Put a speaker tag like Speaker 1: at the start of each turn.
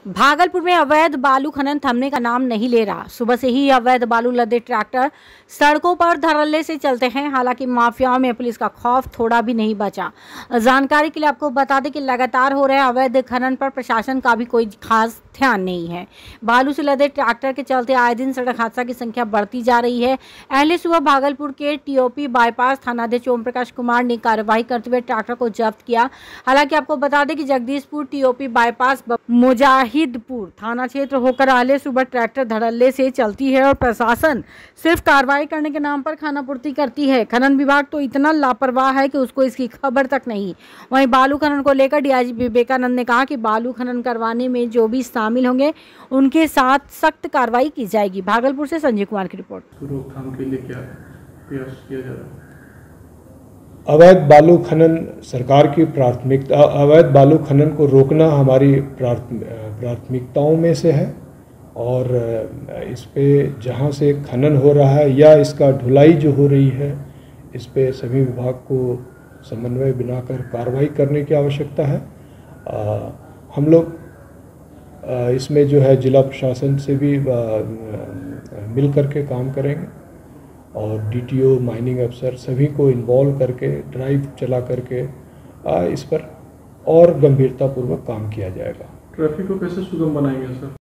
Speaker 1: भागलपुर में अवैध बालू खनन थमने का नाम नहीं ले रहा। सुबह से ही अवैध बालू लदे ट्रैक्टर सड़कों पर धड़ल्ले से चलते हैं। हालांकि माफियाओं में पुलिस का खौफ थोड़ा भी नहीं बचा। जानकारी के लिए आपको बता दें कि लगातार हो रहे अवैध खनन पर प्रशासन का भी कोई खास ध्यान नहीं है। बालू से लदे ट्रैक्टर के चलते आए दिन सड़क हादसा की संख्या बढ़ती जा रही है। अहले सुबह भागलपुर के टीओपी बाईपास थानाध्यक्ष ओम प्रकाश कुमार ने कार्यवाही करते हुए ट्रैक्टर को जब्त किया। हालांकि आपको बता दें कि जगदीशपुर टीओपी बाईपास मुजाहिदपुर थाना क्षेत्र होकर अहले सुबह ट्रैक्टर धड़ल्ले से चलती है और प्रशासन सिर्फ कार्रवाई करने के नाम पर खानापूर्ति करती है। खनन विभाग तो इतना लापरवाह है कि उसको इसकी खबर तक नहीं। वहीं बालू खनन को लेकर डीआईजी विवेकानंद ने कहा कि बालू खनन करवाने में जो भी शामिल होंगे उनके साथ सख्त कार्रवाई की जाएगी। भागलपुर से संजय कुमार की रिपोर्ट।
Speaker 2: रोकथाम के लिए क्या प्रयास किया जा रहा है?
Speaker 3: अवैध बालू खनन सरकार की प्राथमिकता, अवैध बालू खनन को रोकना हमारी प्राथमिकताओं में से है। और इस पे जहाँ से खनन हो रहा है या इसका ढुलाई जो हो रही है, इस पे सभी विभाग को समन्वय बनाकर कार्रवाई करने की आवश्यकता है। हम लोग इसमें जो है जिला प्रशासन से भी मिल करके काम करेंगे और डीटीओ, माइनिंग अफसर सभी को इन्वॉल्व करके ड्राइव चला करके इस पर और गंभीरतापूर्वक काम किया जाएगा।
Speaker 2: ट्रैफिक को कैसे सुगम बनाएंगे सर?